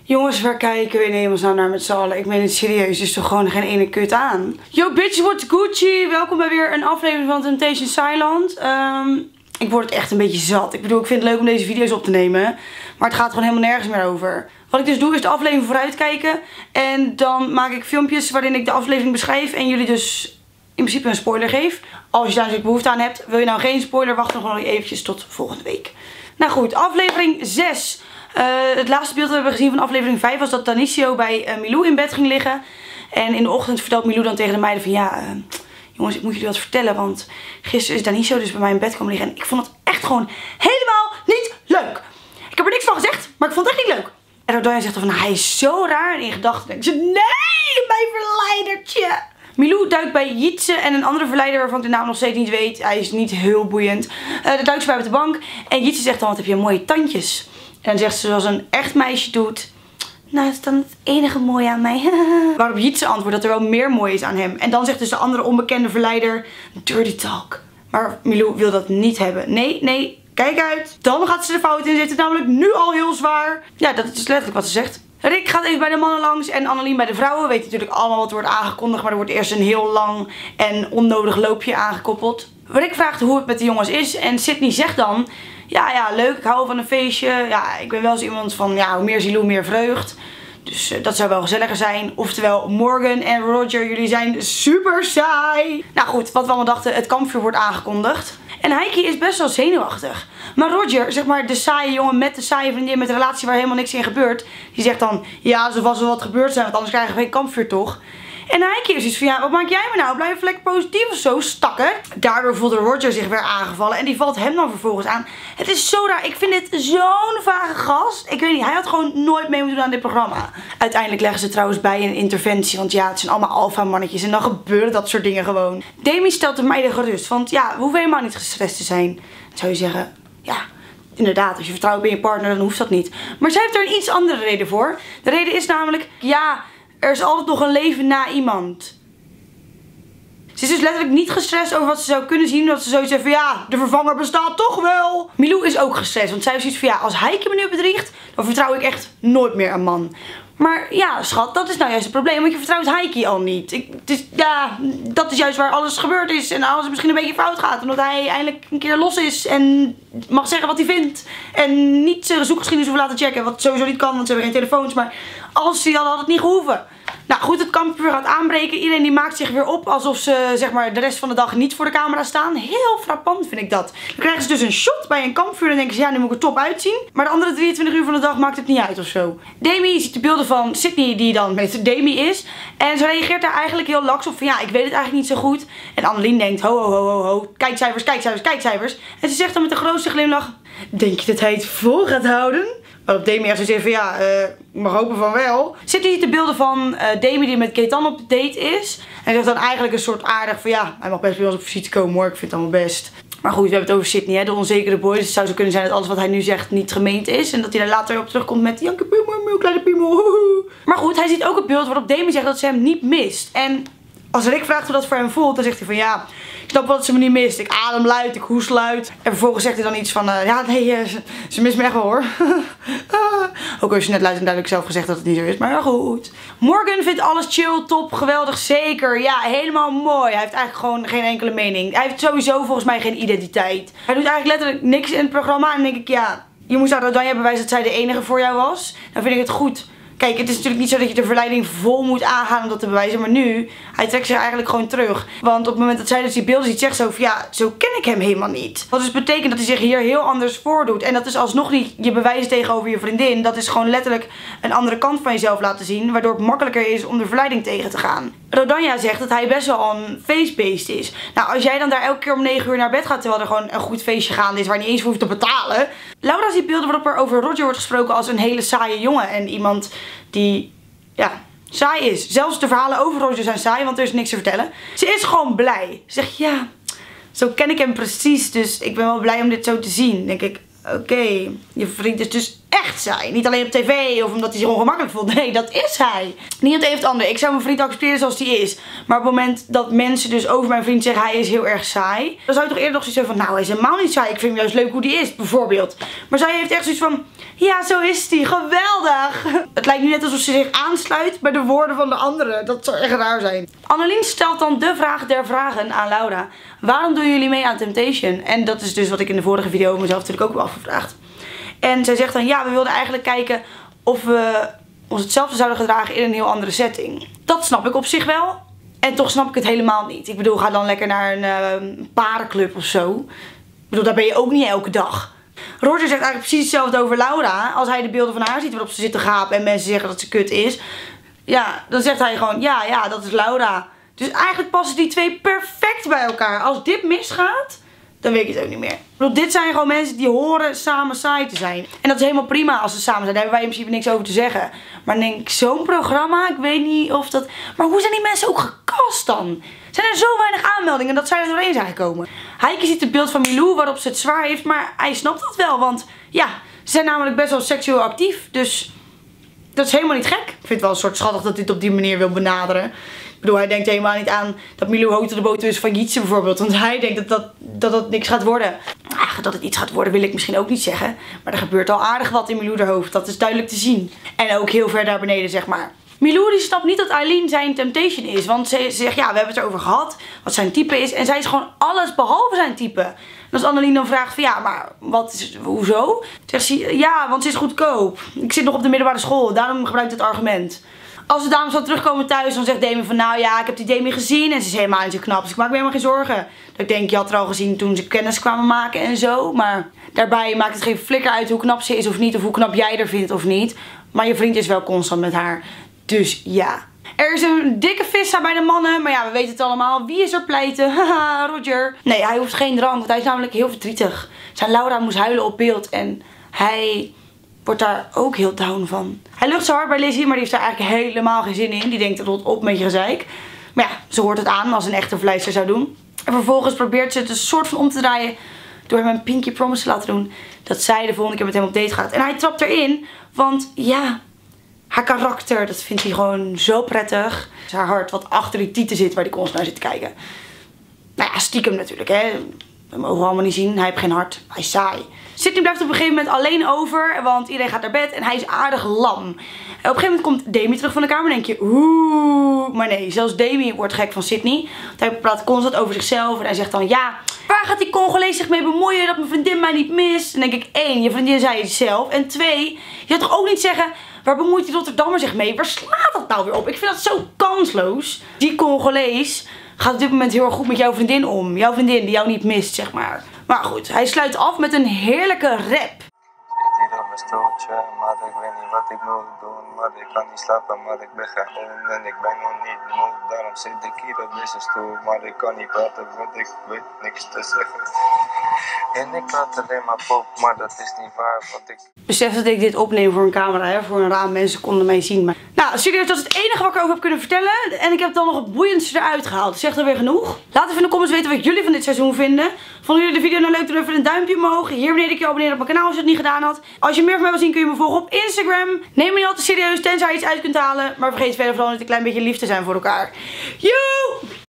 Jongens, waar kijken we in hemelsnaam naar met z'n allen? Ik meen het serieus, is toch gewoon geen ene kut aan. Yo bitch, what's Gucci? Welkom bij weer een aflevering van Temptation Island. Ik word het echt een beetje zat. Ik bedoel, ik vind het leuk om deze video's op te nemen. Maar het gaat gewoon helemaal nergens meer over. Wat ik dus doe is de aflevering vooruitkijken. En dan maak ik filmpjes waarin ik de aflevering beschrijf. En jullie dus in principe een spoiler geef. Als je daar natuurlijk behoefte aan hebt. Wil je nou geen spoiler, wacht dan gewoon eventjes tot volgende week. Nou goed, aflevering 6. Het laatste beeld dat we hebben gezien van aflevering 5 was dat Danicio bij Milou in bed ging liggen. En in de ochtend vertelt Milou dan tegen de meiden van ja, jongens, ik moet jullie wat vertellen. Want gisteren is Danicio dus bij mij in bed komen liggen. En ik vond het echt gewoon helemaal niet leuk. Ik heb er niks van gezegd, maar ik vond het echt niet leuk. En Rodanja zegt dan van hij is zo raar. En in gedachten denkt ze nee, mijn verleidertje. Milou duikt bij Jitse en een andere verleider waarvan ik de naam nog steeds niet weet. Hij is niet heel boeiend. Daar duikt ze bij op de bank. En Jitse zegt dan, wat heb je mooie tandjes. En dan zegt ze zoals een echt meisje doet. Nou, dat is dan het enige mooie aan mij. Waarop Jitse antwoordt dat er wel meer mooi is aan hem. En dan zegt dus de andere onbekende verleider, dirty talk. Maar Milou wil dat niet hebben. Nee, kijk uit. Dan gaat ze de fout in zitten, namelijk nu al heel zwaar. Ja, dat is letterlijk wat ze zegt. Rick gaat even bij de mannen langs en Annelien bij de vrouwen. Weet natuurlijk allemaal wat er wordt aangekondigd. Maar er wordt eerst een heel lang en onnodig loopje aangekoppeld. Rick vraagt hoe het met de jongens is. En Sydney zegt dan, ja, leuk, ik hou van een feestje. Ja, ik ben wel eens iemand van, ja, hoe meer ziel, hoe meer vreugd. Dus dat zou wel gezelliger zijn. Oftewel, Morgan en Roger, jullie zijn super saai. Nou goed, wat we allemaal dachten, het kampvuur wordt aangekondigd. En Heike is best wel zenuwachtig. Maar Roger, zeg maar de saaie jongen met de saaie vriendin met een relatie waar helemaal niks in gebeurt. Die zegt dan, ja, er was wel wat gebeurd zijn, want anders krijgen we geen kampvuur toch. En Heike is dus van, ja, wat maak jij me nou? Blijf lekker positief of zo, stakker. Daardoor voelde Roger zich weer aangevallen en die valt hem dan vervolgens aan. Het is zo raar, ik vind dit zo'n vage gast. Ik weet niet, hij had gewoon nooit mee moeten doen aan dit programma. Uiteindelijk leggen ze trouwens bij een interventie, want ja, het zijn allemaal alfa mannetjes en dan gebeuren dat soort dingen gewoon. Demi stelt de meiden gerust, want ja, we hoeven helemaal niet gestrest te zijn. Dan zou je zeggen, ja, inderdaad, als je vertrouwt bij je partner, dan hoeft dat niet. Maar zij heeft er een iets andere reden voor. De reden is namelijk, ja, er is altijd nog een leven na iemand. Ze is dus letterlijk niet gestrest over wat ze zou kunnen zien. Dat ze zoiets zegt van ja, de vervanger bestaat toch wel. Milou is ook gestrest. Want zij heeft zoiets van ja, als Heike me nu bedriegt, dan vertrouw ik echt nooit meer een man. Maar ja, schat, dat is nou juist het probleem. Want je vertrouwt Heike al niet. Ja, dat is juist waar alles gebeurd is. En alles misschien een beetje fout gaat. Omdat hij eindelijk een keer los is. En mag zeggen wat hij vindt. En niet zijn zoekgeschiedenis hoeven laten checken. Wat sowieso niet kan, want ze hebben geen telefoons. Maar als hij had het niet gehoeven. Nou goed, het kampvuur gaat aanbreken. Iedereen die maakt zich weer op alsof ze zeg maar de rest van de dag niet voor de camera staan. Heel frappant vind ik dat. Dan krijgen ze dus een shot bij een kampvuur en denken ze ja, nu moet ik er top uitzien. Maar de andere 23 uur van de dag maakt het niet uit of zo. Demi ziet de beelden van Sydney die dan met Demi is. En ze reageert daar eigenlijk heel laks op van ja, ik weet het eigenlijk niet zo goed. En Annelien denkt ho. Kijkcijfers. En ze zegt dan met de grootste glimlach, denk je dat hij het vol gaat houden? Waarop Demi echt zo zegt van ja, ik mag hopen van wel. Zit hier de beelden van Demi die met Gaëtan op date is. En zegt dan eigenlijk een soort aardig van ja, hij mag best bij ons op visite komen hoor, ik vind het allemaal best. Maar goed, we hebben het over Sydney, hè, de onzekere boy. Dus het zou zo kunnen zijn dat alles wat hij nu zegt niet gemeend is. En dat hij daar later op terugkomt met Janke Piemel, kleine piemel. Maar goed, hij ziet ook het beeld waarop Demi zegt dat ze hem niet mist. En als Rick vraagt hoe dat voor hem voelt, dan zegt hij van ja, ik snap wel dat ze me niet mist. Ik adem luid, ik hoest luid. En vervolgens zegt hij dan iets van ja nee, ze mist me echt wel hoor. Ook als je net luid en duidelijk zelf gezegd dat het niet zo is, maar ja goed. Morgan vindt alles chill, top, geweldig, zeker. Ja, helemaal mooi. Hij heeft eigenlijk gewoon geen enkele mening. Hij heeft sowieso volgens mij geen identiteit. Hij doet eigenlijk letterlijk niks in het programma en dan denk ik ja, je moest aan Rodanja bewijzen dat zij de enige voor jou was. Dan vind ik het goed. Kijk, het is natuurlijk niet zo dat je de verleiding vol moet aangaan om dat te bewijzen. Maar nu, hij trekt zich eigenlijk gewoon terug. Want op het moment dat zij dus die beelden ziet, zegt ze van ja, zo ken ik hem helemaal niet. Wat dus betekent dat hij zich hier heel anders voordoet. En dat is alsnog niet je bewijs tegenover je vriendin. Dat is gewoon letterlijk een andere kant van jezelf laten zien. Waardoor het makkelijker is om de verleiding tegen te gaan. Rodanja zegt dat hij best wel een feestbeest is. Nou, als jij dan daar elke keer om 9 uur naar bed gaat terwijl er gewoon een goed feestje gaande is waar je niet eens voor hoeft te betalen. Laura ziet beelden waarop er over Roger wordt gesproken als een hele saaie jongen. En iemand die, ja, saai is. Zelfs de verhalen over Roger zijn saai, want er is niks te vertellen. Ze is gewoon blij. Ze zegt, ja, zo ken ik hem precies, dus ik ben wel blij om dit zo te zien. Dan denk ik, oké, je vriend is dus echt saai. Niet alleen op tv of omdat hij zich ongemakkelijk voelt. Nee, dat is hij. Niet het een of het ander. Ik zou mijn vriend accepteren zoals hij is. Maar op het moment dat mensen dus over mijn vriend zeggen hij is heel erg saai, dan zou je toch eerder nog zoiets hebben van nou, hij is helemaal niet saai. Ik vind hem juist leuk hoe die is, bijvoorbeeld. Maar zij heeft echt zoiets van Ja, zo is die. Geweldig. Het lijkt nu net alsof ze zich aansluit bij de woorden van de anderen. Dat zou echt raar zijn. Annelien stelt dan de vraag der vragen aan Laura. Waarom doen jullie mee aan Temptation? En dat is dus wat ik in de vorige video mezelf natuurlijk ook wel afgevraagd. En zij zegt dan, ja, we wilden eigenlijk kijken of we ons hetzelfde zouden gedragen in een heel andere setting. Dat snap ik op zich wel. En toch snap ik het helemaal niet. Ik bedoel, ga dan lekker naar een parenclub of zo. Ik bedoel, daar ben je ook niet elke dag. Roger zegt eigenlijk precies hetzelfde over Laura. Als hij de beelden van haar ziet waarop ze zit te gapen en mensen zeggen dat ze kut is. Ja, dan zegt hij gewoon, ja, dat is Laura. Dus eigenlijk passen die twee perfect bij elkaar. Als dit misgaat, dan weet ik het ook niet meer. Ik bedoel, dit zijn gewoon mensen die horen samen saai te zijn. En dat is helemaal prima als ze samen zijn. Daar hebben wij in principe niks over te zeggen. Maar dan denk ik, zo'n programma, ik weet niet of dat... Maar hoe zijn die mensen ook gecast dan? Zijn er zo weinig aanmeldingen dat zij er doorheen zijn gekomen? Heike ziet het beeld van Milou waarop ze het zwaar heeft, maar hij snapt dat wel. Want ja, ze zijn namelijk best wel seksueel actief. Dus dat is helemaal niet gek. Ik vind het wel een soort schattig dat hij het op die manier wil benaderen. Ik bedoel, hij denkt helemaal niet aan dat Milou hoogte de boter is van Jietse bijvoorbeeld. Want hij denkt dat niks gaat worden. Ach, dat het iets gaat worden wil ik misschien ook niet zeggen. Maar er gebeurt al aardig wat in Milou haar hoofd. Dat is duidelijk te zien. En ook heel ver daar beneden, zeg maar. Milou die snapt niet dat Aileen zijn Temptation is. Want ze zegt, ja, we hebben het erover gehad. Wat zijn type is. En zij is gewoon alles behalve zijn type. En als Annelien dan vraagt van, ja, maar hoezo? Zegt ze, ja, want ze is goedkoop. Ik zit nog op de middelbare school. Daarom gebruik ik het argument. Als de dames dan terugkomen thuis, dan zegt Demi van, nou ja, ik heb die Demi gezien. En ze is helemaal niet zo knap. Dus ik maak me helemaal geen zorgen. Dat ik denk, je had er al gezien toen ze kennis kwamen maken en zo. Maar daarbij maakt het geen flikker uit hoe knap ze is of niet. Of hoe knap jij er vindt of niet. Maar je vriend is wel constant met haar. Dus ja. Er is een dikke vissa bij de mannen. Maar ja, we weten het allemaal. Wie is er pleiten? Haha, Roger. Nee, hij hoeft geen drank. Want hij is namelijk heel verdrietig. Zijn Laura moest huilen op beeld. En hij wordt daar ook heel down van. Hij lucht zo hard bij Lizzie. Maar die heeft daar eigenlijk helemaal geen zin in. Die denkt, rot op met je gezeik. Maar ja, ze hoort het aan als een echte vleister zou doen. En vervolgens probeert ze het een soort van om te draaien. Door hem een pinky promise te laten doen. Dat zij de volgende keer met hem op date gaat. En hij trapt erin. Want ja, haar karakter, dat vindt hij gewoon zo prettig. Haar hart wat achter die tieten zit waar hij constant naar zit te kijken. Nou ja, stiekem natuurlijk, hè. Dat mogen we allemaal niet zien. Hij heeft geen hart. Hij is saai. Sydney blijft op een gegeven moment alleen over. Want iedereen gaat naar bed en hij is aardig lam. En op een gegeven moment komt Demi terug van de kamer en denk je, oeh. Maar nee, zelfs Demi wordt gek van Sydney. Want hij praat constant over zichzelf. En hij zegt dan, ja, waar gaat die Congolees zich mee bemoeien dat mijn vriendin mij niet mist? Dan denk ik, 1, je vriendin zei het zelf. En 2, je zou toch ook niet zeggen, waar bemoeit die Rotterdammer zich mee? Waar slaat dat nou weer op? Ik vind dat zo kansloos. Die Congolees gaat op dit moment heel erg goed met jouw vriendin om. Jouw vriendin die jou niet mist, zeg maar. Maar goed, hij sluit af met een heerlijke rap. Hier op mijn stoeltje, maar ik weet niet wat ik moet doen. Maar ik kan niet slapen, maar ik ben gewoon en ik ben nog niet moe. Daarom zit ik hier op deze stoel, maar ik kan niet praten, want ik weet niks te zeggen. En ik praat alleen maar pop, maar dat is niet waar, want ik... Besef dat ik dit opneem voor een camera, hè, voor een raam, mensen konden mij zien. Maar... Nou, serieus, dat is het enige wat ik erover heb kunnen vertellen. En ik heb dan nog het boeiendste eruit gehaald. Zegt er weer genoeg? Laat even in de comments weten wat jullie van dit seizoen vinden. Vonden jullie de video nou leuk? Doe even een duimpje omhoog. Hier beneden kun je abonneren op mijn kanaal als je het niet gedaan had. Als je meer van mij wil zien kun je me volgen op Instagram. Neem me niet altijd serieus tenzij je iets uit kunt halen. Maar vergeet verder vooral niet een klein beetje lief te zijn voor elkaar. Joe!